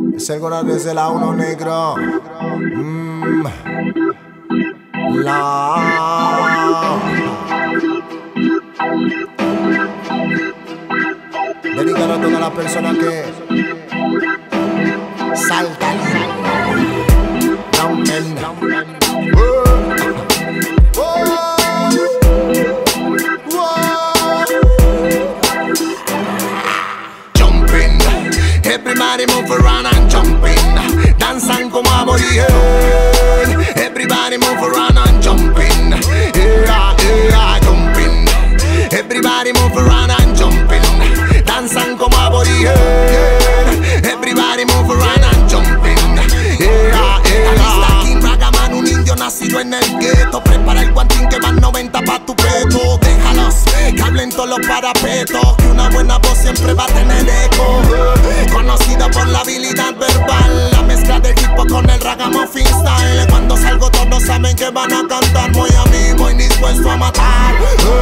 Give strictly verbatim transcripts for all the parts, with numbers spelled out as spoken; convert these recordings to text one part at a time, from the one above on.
Es el Gora desde la uno negro. Mm. La dedicado a todas las personas que saltan, rompen, jumping. Everybody move around and jumping. Danzan como aborigen. Everybody move around and jumping. Yeah, yeah, jumping. Everybody move around and jumping. Danzan como aborigen. Everybody move around and jumping. Yeah, yeah. King Ragaman, un indio nacido en el gueto. Prepara el guantín que van noventa pa' tu peto. Déjalos que hablen todos los parapetos, que una buena voz siempre va a tener eco. Conocido por la habilidad verbal, la mezcla del hip hop con el ragamuffin style. Cuando salgo todos saben que van a cantar. Voy a mí, voy dispuesto a matar.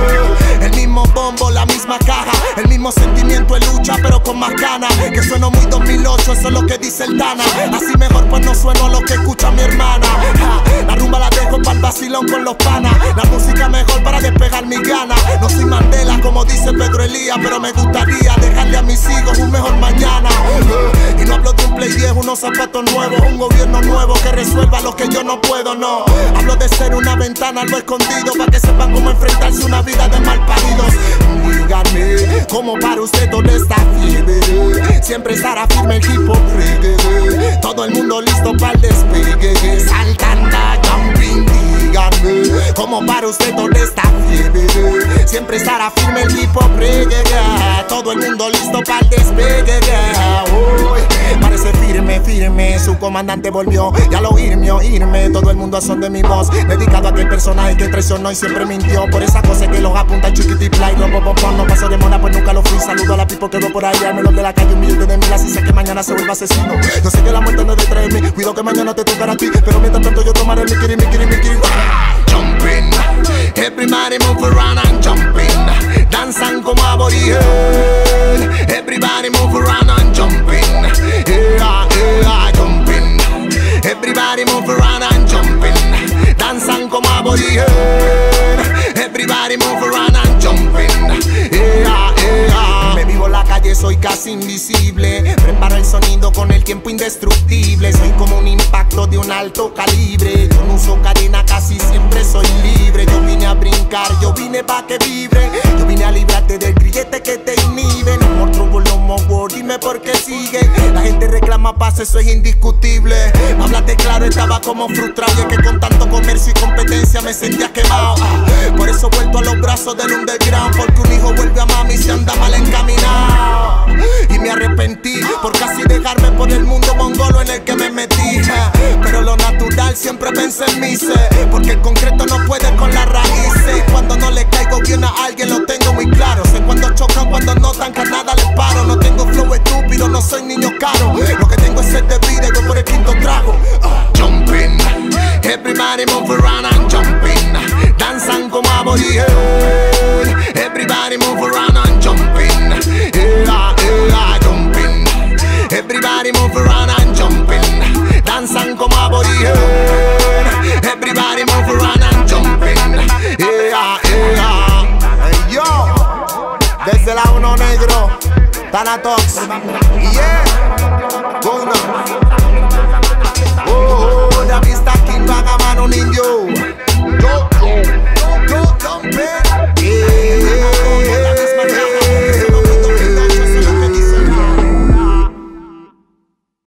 El mismo bombo, la misma caja, el mismo sentimiento de lucha pero con más ganas. Que sueno muy dos mil ocho, eso es lo que dice el Dana. Así mejor pues no sueno lo que escucha mi hermana. La rumba la dejo para el vacilón con los panas. La música mejor para despegar mis ganas. No soy Mandela como dice Pedro Elías, pero me gustaría dejarle a mis hijos un mejor mañana. Y no hablo de un Play diez, unos zapatos nuevos, un gobierno nuevo que resuelva lo que yo no puedo, no. Hablo de ser una ventana a lo escondido, para que sepan cómo enfrentarse una vida de mal paridos. Díganme, ¿cómo para usted toda esta fiebre? Siempre estará firme el hip hop reggae. Todo el mundo listo para el despegue. Saltando, jumping, díganme, ¿cómo para usted toda esta fiebre? Siempre estará firme el hip hop reggae. Todo el mundo listo para el despegue. Uy, parece firme, firme, su comandante volvió. Y al oírme, oírme, todo el mundo a son de mi voz. Dedicado a aquel personaje que traicionó y siempre mintió. Por esa cosa que los apunta chiquitipla y robopopón. No paso de mona pues nunca lo fui. Saludo a la people que veo por ahí, al melón de la calle, un billete de mil. Así sé que mañana se vuelve asesino. Yo sé que la muerte no es detrás de mí. Cuido que mañana te tocará a ti, pero mientras tanto yo tomaré mi kiri, mi kiri, mi kiri. Jumping, everybody move around and jumping. Danzan como aborigen. Everybody move around and jumping. Yeah, yeah, jumping. Everybody move around and jumping. Danzan como aborigen. Everybody move around and jumping. Yeah, yeah. Me vivo la calle, soy casi invisible. Preparo el sonido con el tiempo indestructible. Soy como un impacto de un alto calibre. Yo no uso cadena, casi siempre soy libre. Yo vine a brincar, yo vine pa' que vibre. Yo vine a librarte del grillete que te inhibe. No more trouble, no more war, dime por qué sigue. La gente reclama paz, eso es indiscutible. Háblate claro, estaba como frustrado. Y es que con tanto comercio y competencia me sentía quemado. Por eso he vuelto a los brazos del underground. Porque un hijo vuelve a mami y se anda mal encaminado. Y me arrepentí por casi dejarme por el mundo mongolo en el que me metí. Pero lo natural siempre pensé en mí, sé. Porque el concreto no puede con las raíces. Y cuando no le caigo bien a alguien lo tengo muy claro. Sé cuando chocan, cuando notan que a nada les paro. No tengo flow estúpido, no soy niño caro. Lo que tengo es sed de vida y voy por el quinto trago. uh, Jumping, everybody move around and jumping. Danzan como aborigen. Everybody move around and jumping. Yeah, yeah, jumping. Everybody move around and jumping. Danzan como aborigen. Everybody move around and jumping. Yeah, yeah. Hey, yo, desde la uno negro, Thanatox. Yeah.